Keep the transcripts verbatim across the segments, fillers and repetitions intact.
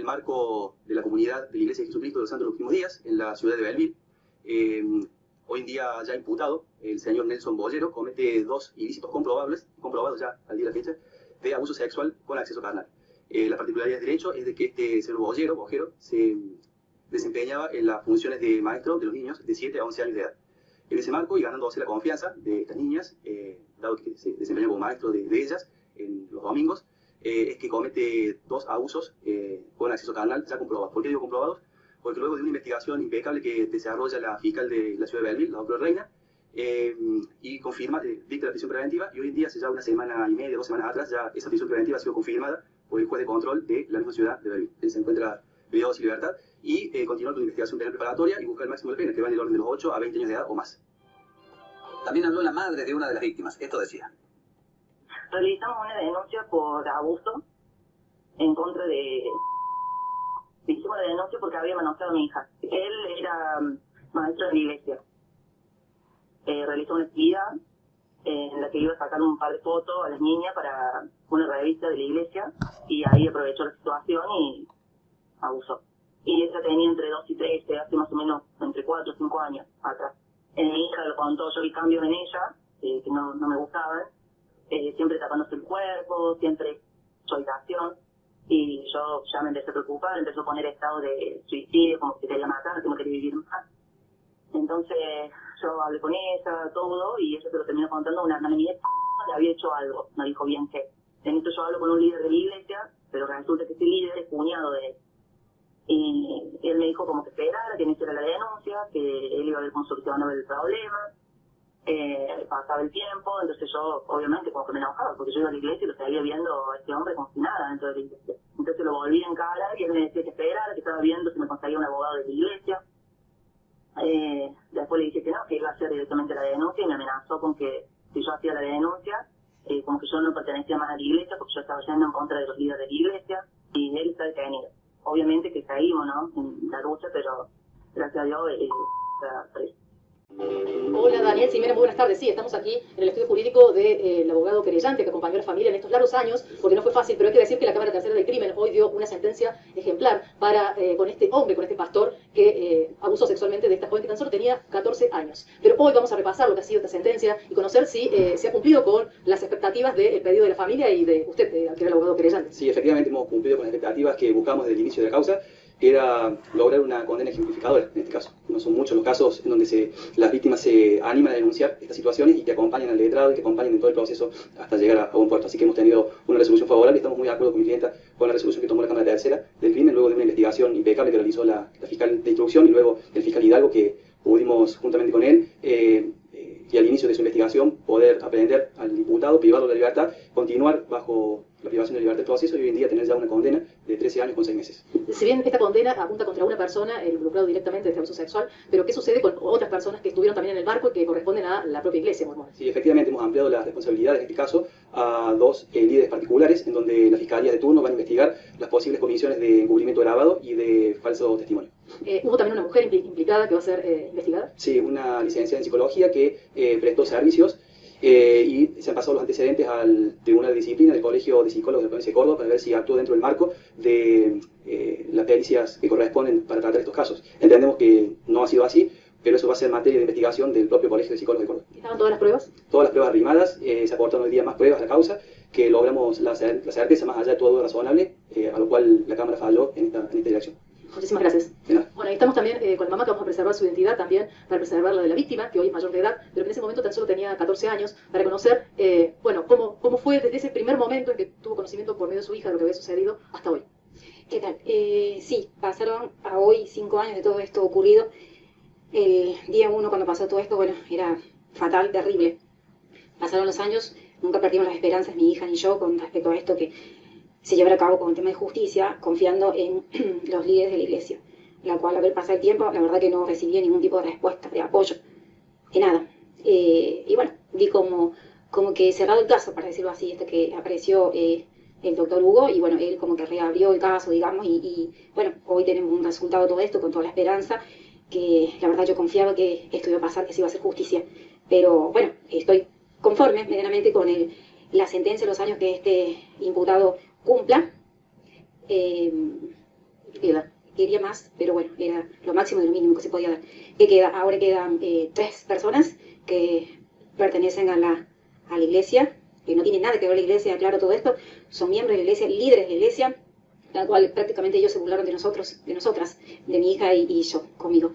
marco de la comunidad de la Iglesia de Jesucristo de los Santos de los Últimos Días, en la ciudad de Belleville. Eh, hoy en día ya imputado, el señor Nelson Bollero comete dos ilícitos comprobables, comprobados ya al día de la fecha, de abuso sexual con acceso carnal. Eh, la particularidad del derecho es de que este señor Bollero, Bojero, se desempeñaba en las funciones de maestro de los niños de siete a once años de edad. En ese marco, y ganándose la confianza de estas niñas, eh, dado que se desempeña como maestro de, de ellas en los domingos, eh, es que comete dos abusos eh, con acceso carnal ya comprobados. ¿Por qué digo comprobados? Porque luego de una investigación impecable que desarrolla la fiscal de la ciudad de Belleville, la doctora Reina, eh, y confirma, eh, dicta la prisión preventiva, y hoy en día, hace ya una semana y media, dos semanas atrás, ya esa prisión preventiva ha sido confirmada por el juez de control de la misma ciudad de Belleville. Él se encuentra liberados y libertad, y eh, continúa con la investigación penal preparatoria y busca el máximo de pena, que va en el orden de los ocho a veinte años de edad o más. También habló la madre de una de las víctimas. Esto decía. Realizamos una denuncia por abuso en contra de... Hicimos la denuncia porque había manoseado a mi hija. Él era maestro de la iglesia. Eh, realizó una actividad en la que iba a sacar un par de fotos a las niñas para una revista de la iglesia, y ahí aprovechó la situación y abusó. Y ella tenía entre dos y trece, hace más o menos entre cuatro o cinco años atrás. En mi hija lo contó, yo vi cambios en ella, eh, que no, no me gustaban, eh, siempre tapándose el cuerpo, siempre solitación, y yo ya me empecé a preocupar, empezó a poner estado de suicidio, como que quería matar, que no quería vivir más. Entonces yo hablé con ella, todo, y ella se lo terminó contando a una hermana mía que le había hecho algo, no dijo bien qué. En esto yo hablo con un líder de la iglesia, pero resulta que ese líder es cuñado de él. Y él me dijo como que esperara, que me hiciera la denuncia, que él iba a ver cómo solucionaba el problema. Eh, pasaba el tiempo, entonces yo obviamente como que me enojaba, porque yo iba a la iglesia y lo seguía viendo a este hombre como si nada dentro de la iglesia. Entonces lo volví a encarar y él me decía que esperara, que estaba viendo si me conseguía un abogado de la iglesia. Eh, después le dije que no, que iba a hacer directamente la denuncia, y me amenazó con que si yo hacía la denuncia, eh, como que yo no pertenecía más a la iglesia, porque yo estaba yendo en contra de los líderes de la iglesia, y él está detenido. Obviamente que caímos, ¿no?, en la lucha, pero gracias a Dios eh, está preso. Hola Daniel Simena, muy buenas tardes. Sí, estamos aquí en el estudio jurídico del de, abogado querellante que acompañó a la familia en estos largos años, porque no fue fácil, pero hay que decir que la Cámara Tercera del Crimen hoy dio una sentencia ejemplar para eh, con este hombre, con este pastor que eh, abusó sexualmente de esta joven que tan solo tenía catorce años. Pero hoy vamos a repasar lo que ha sido esta sentencia y conocer si eh, se ha cumplido con las expectativas del pedido de la familia y de usted, eh, que era el abogado querellante. Sí, efectivamente hemos cumplido con las expectativas que buscamos desde el inicio de la causa, que era lograr una condena ejemplificadora en este caso. No son muchos los casos en donde se, las víctimas se animan a denunciar estas situaciones y que acompañan al letrado y que acompañan en todo el proceso hasta llegar a, a buen puerto. Así que hemos tenido una resolución favorable y estamos muy de acuerdo con mi clienta con la resolución que tomó la Cámara Tercera del Crimen luego de una investigación impecable que realizó la, la fiscal de instrucción y luego el fiscal Hidalgo, que pudimos juntamente con él eh, eh, y al inicio de su investigación poder aprehender al imputado, privarlo de la libertad, continuar bajo la privación de libertad del proceso y hoy en día tener ya una condena de trece años con seis meses. Si bien esta condena apunta contra una persona eh, involucrado directamente de este abuso sexual, pero ¿qué sucede con otras personas que estuvieron también en el barco y que corresponden a la propia iglesia mormona? Sí, efectivamente hemos ampliado las responsabilidades en este caso a dos eh, líderes particulares, en donde la Fiscalía de turno va a investigar las posibles comisiones de encubrimiento agravado y de falso testimonio. Eh, ¿Hubo también una mujer implicada que va a ser eh, investigada? Sí, una licenciada en psicología que eh, prestó servicios Eh, y se han pasado los antecedentes al Tribunal de Disciplina del Colegio de Psicólogos de la Provincia de Córdoba para ver si actuó dentro del marco de eh, las pericias que corresponden para tratar estos casos. Entendemos que no ha sido así, pero eso va a ser materia de investigación del propio Colegio de Psicólogos de Córdoba. ¿Estaban todas las pruebas? Todas las pruebas arrimadas, eh, se aportan hoy día más pruebas a la causa, que logramos la, la certeza más allá de todo razonable, eh, a lo cual la Cámara falló en esta, en esta dirección. Muchísimas gracias. Bueno, ahí estamos también eh, con la mamá, que vamos a preservar su identidad también, para preservar la de la víctima, que hoy es mayor de edad, pero que en ese momento tan solo tenía catorce años, para conocer, eh, bueno, cómo, cómo fue desde ese primer momento en que tuvo conocimiento por medio de su hija de lo que había sucedido hasta hoy. ¿Qué tal? Eh, sí, pasaron a hoy cinco años de todo esto ocurrido. El día uno, cuando pasó todo esto, bueno, era fatal, terrible. Pasaron los años, nunca perdimos las esperanzas, mi hija ni yo, con respecto a esto que se llevará a cabo con el tema de justicia, confiando en los líderes de la iglesia, la cual al ver pasar el tiempo, la verdad que no recibía ningún tipo de respuesta, de apoyo, de nada. Eh, y bueno, vi como, como que cerrado el caso, para decirlo así, hasta que apareció eh, el doctor Hugo, y bueno, él como que reabrió el caso, digamos, y, y bueno, hoy tenemos un resultado de todo esto, con toda la esperanza, que la verdad yo confiaba que esto iba a pasar, que se iba a hacer justicia, pero bueno, estoy conforme medianamente con el, la sentencia, los años que este imputado cumpla, eh, ¿Qué queda? Quería más, pero bueno, era lo máximo de lo mínimo que se podía dar. ¿Qué queda? Ahora quedan eh, tres personas que pertenecen a la, a la iglesia, que no tienen nada que ver la iglesia, aclaro todo esto, son miembros de la iglesia, líderes de la iglesia, la cual prácticamente ellos se burlaron de nosotros, de nosotras, de mi hija y, y yo, conmigo.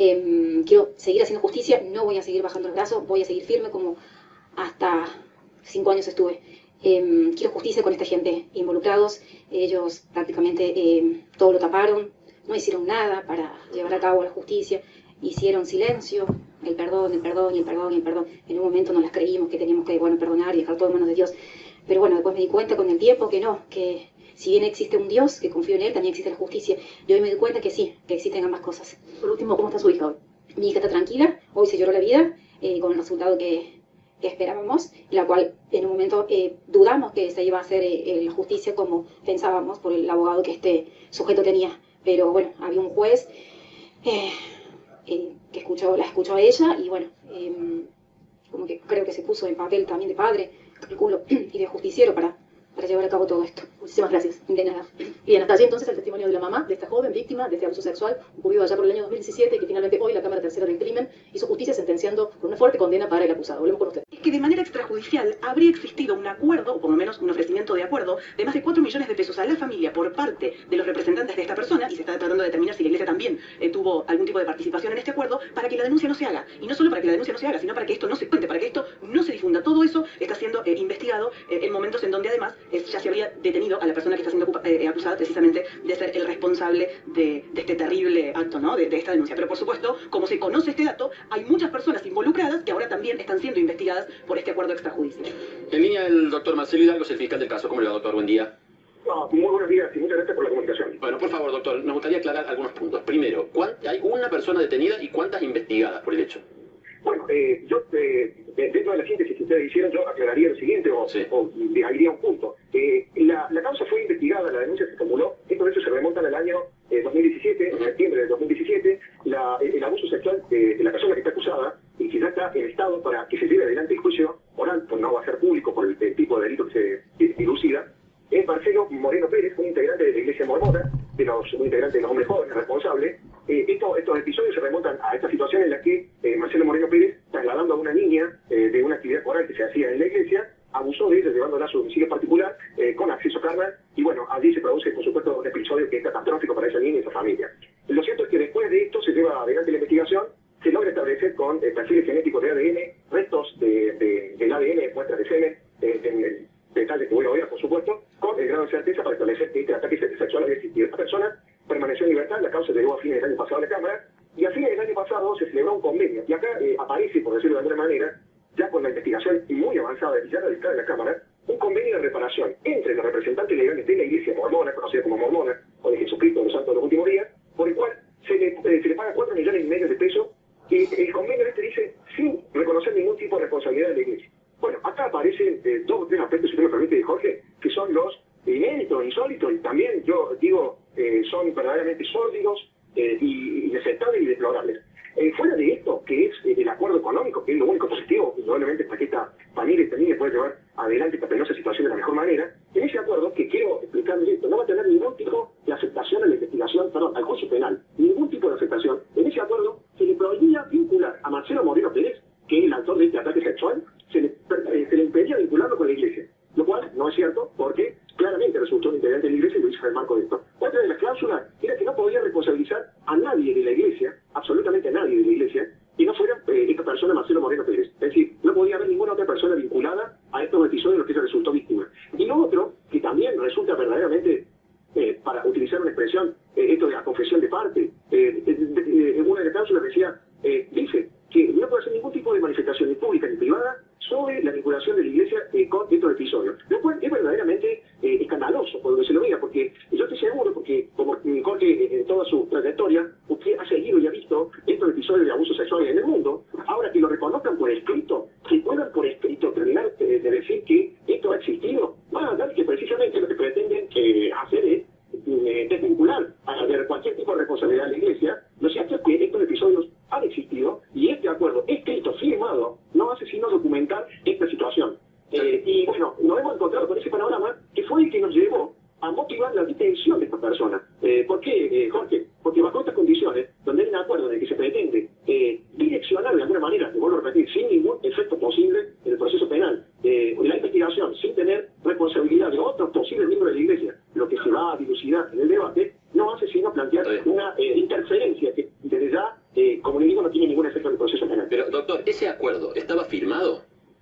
Eh, quiero seguir haciendo justicia, no voy a seguir bajando los brazos, voy a seguir firme como hasta cinco años estuve. Eh, quiero justicia con esta gente involucrados, ellos prácticamente eh, todo lo taparon, no hicieron nada para llevar a cabo la justicia, hicieron silencio, el perdón, el perdón, y el perdón, y el perdón. En un momento nos las creímos que teníamos que, bueno, perdonar y dejar todo en manos de Dios. Pero bueno, después me di cuenta con el tiempo que no, que si bien existe un Dios, que confío en Él, también existe la justicia. Y hoy me di cuenta que sí, que existen ambas cosas. Por último, ¿cómo está su hija hoy? Mi hija está tranquila, hoy se lloró la vida, eh, con el resultado que, que esperábamos, la cual en un momento eh, dudamos que se iba a hacer eh, la justicia como pensábamos por el abogado que este sujeto tenía. Pero bueno, había un juez eh, eh, que escuchó, la escuchó a ella y bueno, eh, como que creo que se puso en papel también de padre, calculo, y de justiciero para, para llevar a cabo todo esto. Muchísimas gracias. De nada. Bien, hasta allí entonces el testimonio de la mamá de esta joven víctima de este abuso sexual ocurrido allá por el año dos mil diecisiete, que finalmente hoy la Cámara Tercera del Crimen hizo justicia sentenciando con una fuerte condena para el acusado. Volvemos con usted. Es que de manera extrajudicial habría existido un acuerdo, o por lo menos un ofrecimiento de acuerdo, de más de cuatro millones de pesos a la familia por parte de los representantes de esta persona, y se está tratando de determinar si la iglesia también eh, tuvo algún tipo de participación en este acuerdo, para que la denuncia no se haga. Y no solo para que la denuncia no se haga, sino para que esto no se cuente, para que esto no se difunda. Todo eso está siendo eh, investigado eh, en momentos en donde además eh, ya se habría detenido a la persona que está siendo eh, acusada precisamente de ser el responsable de, de este terrible acto, ¿no? De, de esta denuncia. Pero por supuesto, como se conoce este dato, hay muchas personas involucradas que ahora también están siendo investigadas por este acuerdo extrajudicial. En línea el doctor Marcelo Hidalgo, es el fiscal del caso. ¿Cómo le va, doctor? Buen día. No, muy buenos días y muchas gracias por la comunicación. Bueno, por favor, doctor, nos gustaría aclarar algunos puntos. Primero, ¿hay una persona detenida y cuántas investigadas por el hecho? Bueno, eh, yo, eh, dentro de la síntesis que ustedes hicieron, yo aclararía lo siguiente, o, sí. o le añadiría un punto. Eh, la, la causa fue investigada, la denuncia se formuló, esto de hecho se remonta al año eh, dos mil diecisiete, en septiembre del dos mil diecisiete, la, el, el abuso sexual de, de la persona que está acusada y que ya está en estado para que se lleve adelante el juicio oral, pues no va a ser público por el, el tipo de delito que se dilucida, es Marcelo Moreno Pérez, un integrante de la Iglesia Mormona, de los, un integrante de los hombres jóvenes responsables. Eh, esto, estos episodios se remontan a esta situación en la que eh, Marcelo Moreno Pérez, trasladando a una niña eh, de una actividad coral que se hacía en la iglesia, abusó de ella llevándola a su domicilio particular eh, con acceso carnal, y bueno, allí se produce por supuesto un episodio que es catastrófico para esa niña y esa familia. Lo cierto es que después de esto se lleva adelante la investigación, se logra establecer con eh, perfiles genéticos de A D N, restos de, de, del A D N, muestras de semen, eh, en el detalle que voy a oír, por supuesto, con el grado de certeza para establecer que este ataque sexual había existido. Esta persona permaneció en libertad, la causa llegó a fines del año pasado a la Cámara, y a fines del año pasado se celebró un convenio, y acá eh, aparece, por decirlo de alguna manera, ya con la investigación muy avanzada y ya realizada en la Cámara, un convenio de reparación entre los representantes legales de la Iglesia Mormona, conocida como Mormona, o de Jesucristo de los Santos de los Últimos Días, por el cual se le, eh, se le paga cuatro millones y medio de pesos, y el convenio este dice sin reconocer ningún tipo de responsabilidad de la Iglesia. Bueno, acá aparecen eh, dos o tres aspectos, si usted me permite, Jorge, que son los inéditos, insólitos, y también, yo digo, eh, son verdaderamente sórdidos eh, y inaceptables y deplorables. Eh, fuera de esto, que es eh, el acuerdo económico, que es lo único positivo, indudablemente para que esta familia también pueda llevar adelante esta penosa situación de la mejor manera, en ese acuerdo, que quiero explicarles esto, no va a tener ningún tipo de aceptación a la investigación, perdón, al juicio penal, ningún tipo de aceptación. En ese acuerdo se le prohibía vincular a Marcelo Moreno Pérez, que es el autor de este ataque sexual, se le, eh, se le impedía vincularlo con la iglesia, lo cual no es cierto, porque claramente resultó un integrante de la iglesia y lo hizo en el marco de esto. Otra de las cláusulas era que no podía responsabilizar a nadie de la iglesia, absolutamente a nadie de la iglesia, y no fuera eh, esta persona Marcelo Moreno Pérez. Es decir, no podía haber ninguna otra persona vinculada a estos episodios de los que ella resultó víctima. Y lo otro, que también resulta verdaderamente, eh, para utilizar una expresión, eh, esto de la confesión de parte, eh, eh, eh, una de las cláusulas decía, eh, dice que no puede hacer ningún tipo de manifestación ni pública ni privada sobre la vinculación de la iglesia eh, con estos episodios, lo cual es verdaderamente eh, escandaloso, por lo que se lo diga, porque yo estoy seguro, porque como Jorge eh, en toda su trayectoria, usted ha seguido y ha visto estos episodios de abuso sexual en el mundo, ahora que lo reconozcan por escrito, que puedan por escrito terminar eh, de decir que esto ha existido, van a dar que precisamente lo que pretenden eh, hacer es eh, desvincular a de cualquier tipo de responsabilidad de la iglesia. Lo cierto es que estos episodios han existido y este acuerdo escrito, firmado, no hace sino documentar esta situación. Eh, y bueno, nos hemos encontrado con ese panorama que fue el que nos llevó a motivar la detención de esta persona. Eh, ¿Por qué eh, Jorge, porque bajo estas condiciones, donde hay un acuerdo de que se pretende eh, direccionar de alguna manera, te vuelvo a repetir, sin ningún efecto posible en el proceso penal, eh, la investigación, sin tener responsabilidad de otros posibles miembros de la Iglesia, lo que se va a dilucidar en el debate, no hace sino plantear una eh, interferencia que desde ya, eh, como le digo, no tiene ningún efecto en el proceso penal. Pero, doctor, ¿ese acuerdo estaba firmado?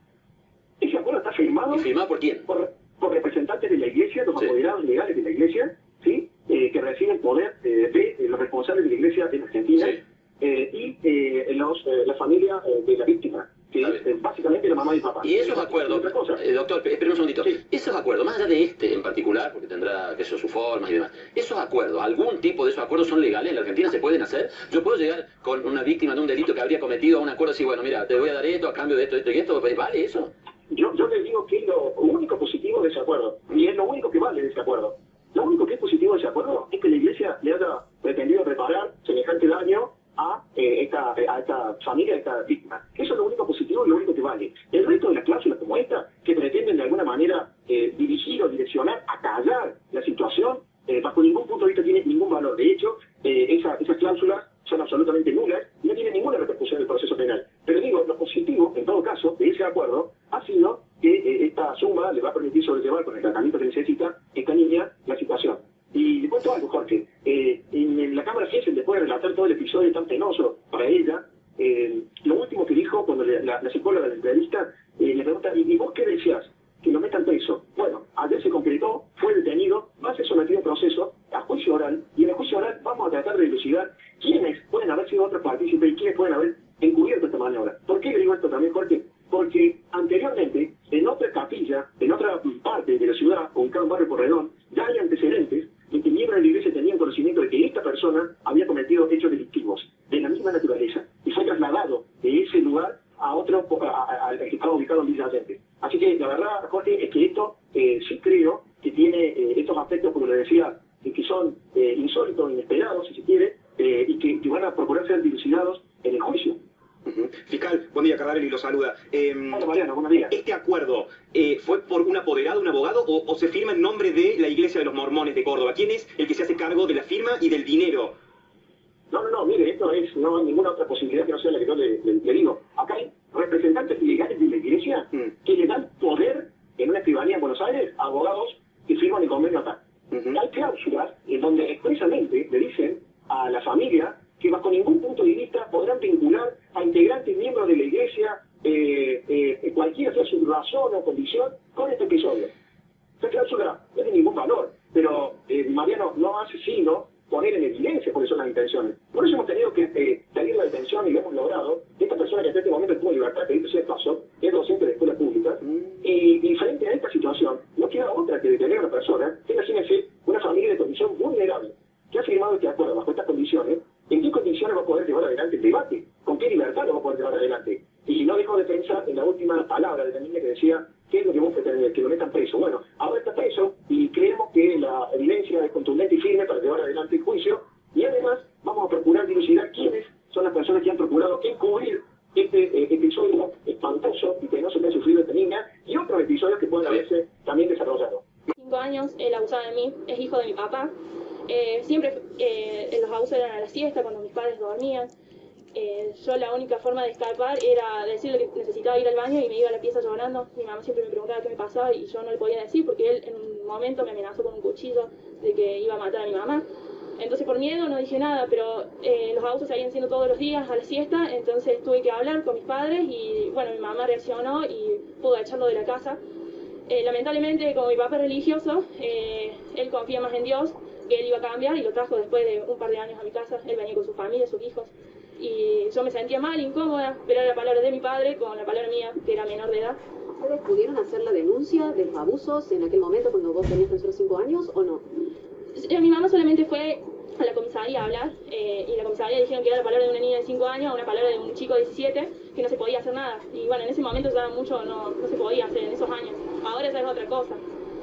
Ese acuerdo está firmado... ¿Y firmado por quién? Por, por representantes de la Iglesia, los sí. apoderados legales de la Iglesia, ¿sí? Eh, que reciben poder eh, de, de los responsables de la Iglesia en Argentina, sí. eh, y eh, los, eh, la familia eh, de la víctima, que es eh, básicamente la mamá y papá. Y esos acuerdos, eh, doctor, espera un segundito, sí. esos acuerdos, más allá de este en particular, porque tendrá que ser sus formas y demás, esos acuerdos, algún tipo de esos acuerdos son legales en la Argentina, se pueden hacer. Yo puedo llegar con una víctima de un delito que habría cometido a un acuerdo y decir, bueno, mira, te voy a dar esto a cambio de esto, esto y esto, ¿vale eso? Yo, yo les digo que es lo único positivo de ese acuerdo, y es lo único que vale de ese acuerdo. Lo único que es positivo de ese acuerdo es que la Iglesia le haya pretendido reparar semejante daño a, eh, esta, a esta familia, a esta víctima. Eso es lo único positivo y lo único que vale. El resto de las cláusulas como esta, que pretenden de alguna manera eh, dirigir o direccionar, acallar la situación, eh, bajo ningún punto de vista tiene ningún valor. De hecho, eh, esa, esas cláusulas son absolutamente nulas y no tienen ninguna repercusión en el proceso penal. Pero digo, lo positivo, en todo caso, de ese acuerdo ha sido que eh, esta suma le va a permitir sobrellevar con el tratamiento que necesita esta niña la situación. Y le cuento algo, Jorge. Eh, en, en la Cámara Gesell, después de relatar todo el episodio tan penoso para ella, eh, lo último que dijo cuando le, la, la psicóloga de la entrevista eh, le pregunta, ¿y vos qué decías? Que lo metan preso. Bueno, ayer se concretó, fue detenido, va a ser sometido a un proceso, a juicio oral, y en el juicio oral vamos a tratar de dilucidar quiénes pueden haber sido otros partícipes y quiénes pueden haber encubierto esta maniobra. ¿Por qué le digo esto también, Jorge? Porque anteriormente, en otra capilla, en otra parte de la ciudad, ubicada en Barrio Porredón, ya hay antecedentes en que miembros de la Iglesia tenían conocimiento de que esta persona había cometido hechos delictivos de la misma naturaleza y fue trasladado de ese lugar a otro, al que estaba ubicado en Villa Allende. Así que la verdad, Jorge, es que esto eh, sí creo que tiene eh, estos aspectos, como le decía, que son eh, insólitos, inesperados, si se quiere, eh, y que, que van a procurar ser dilucidados en el juicio. Uh-huh. Fiscal, buen día, Cardarelli lo saluda. Eh, Hola, Mariano, buenos días. ¿Este acuerdo eh, fue por un apoderado, un abogado, o, o se firma en nombre de la Iglesia de los Mormones de Córdoba? ¿Quién es el que se hace cargo de la firma y del dinero? No, no, no, mire, esto es, no hay ninguna otra posibilidad que no sea la que yo le, le, le digo. Acá hay representantes legales de la Iglesia mm. que le dan poder en una escribanía en Buenos Aires a abogados que firman el convenio acá. Uh-huh. Hay cláusulas en donde expresamente le dicen a la familia que bajo ningún punto de vista podrán vincular a integrantes miembros de la Iglesia, eh, eh, cualquiera sea su razón o condición, con este episodio. Esta cláusula no tiene ningún valor, pero eh, Mariano no hace sino poner en evidencia cuáles son las intenciones. Por eso hemos tenido que eh, salir de la detención y lo hemos logrado. Esta persona que hasta este momento tuvo libertad, que dice paso, es docente de escuelas públicas, y, y frente a esta situación, no queda otra que detener a una persona que imagínense una familia de condición vulnerable, que ha firmado este acuerdo bajo estas condiciones. ¿En qué condiciones va a poder llevar adelante el debate? ¿Con qué libertad lo va a poder llevar adelante? Y no dejo de pensar en la última palabra de la niña que decía, ¿qué es lo que vos pretendés? Que lo metan preso. Bueno, ahora está preso y creemos que la evidencia es contundente y firme para llevar adelante el juicio. Y además vamos a procurar dilucidar quiénes son las personas que han procurado encubrir este eh, episodio espantoso y penoso que ha sufrido esta niña y otros episodios que pueden haberse también desarrollado. Cinco años, él abusaba de mí, es hijo de mi papá. Eh, siempre eh, los abusos eran a la siesta, cuando mis padres dormían. Eh, yo la única forma de escapar era decirle que necesitaba ir al baño y me iba a la pieza llorando. Mi mamá siempre me preguntaba qué me pasaba y yo no le podía decir porque él en un momento me amenazó con un cuchillo de que iba a matar a mi mamá. Entonces por miedo no dije nada, pero eh, los abusos seguían siendo todos los días a la siesta, entonces tuve que hablar con mis padres y bueno, mi mamá reaccionó y pudo echarlo de la casa. Eh, lamentablemente, como mi papá es religioso, eh, él confía más en Dios, que él iba a cambiar y lo trajo después de un par de años a mi casa. Él venía con su familia, sus hijos. Y yo me sentía mal, incómoda, pero era la palabra de mi padre con la palabra mía, que era menor de edad. ¿Ustedes pudieron hacer la denuncia de los abusos en aquel momento cuando vos tenías tan solo cinco años o no? Mi mamá solamente fue a la comisaría a hablar eh, y en la comisaría dijeron que era la palabra de una niña de cinco años, una palabra de un chico de diecisiete, que no se podía hacer nada. Y bueno, en ese momento ya mucho no, no se podía hacer en esos años. Ahora ya es otra cosa.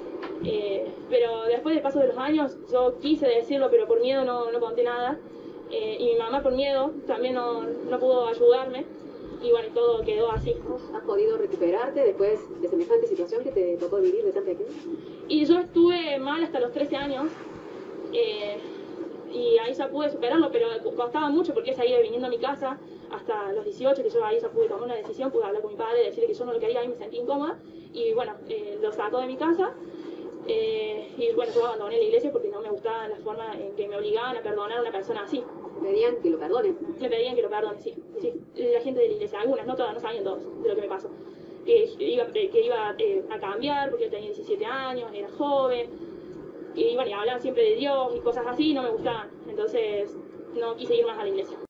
Eh, pero después del paso de los años yo quise decirlo, pero por miedo no, no conté nada. Eh, y mi mamá por miedo también no, no pudo ayudarme y bueno, todo quedó así. ¿Has podido recuperarte después de semejante situación que te tocó vivir de tan pequeño? Y yo estuve mal hasta los trece años. Eh, y ahí ya pude superarlo, pero costaba mucho porque él seguía viniendo a mi casa hasta los dieciocho, que yo ahí ya pude tomar una decisión, pude hablar con mi padre, decirle que yo no lo quería y me sentí incómoda, y bueno, eh, lo sacó de mi casa, eh, y bueno, yo abandoné la iglesia porque no me gustaba la forma en que me obligaban a perdonar a una persona así. ¿Le pedían que lo perdone? Me pedían que lo perdone, sí, sí, la gente de la iglesia, algunas, no todas, no sabían todos de lo que me pasó. Que iba, que iba eh, a cambiar porque yo tenía diecisiete años, era joven, y bueno, y hablaban siempre de Dios y cosas así, y no me gustaban, entonces no quise ir más a la iglesia.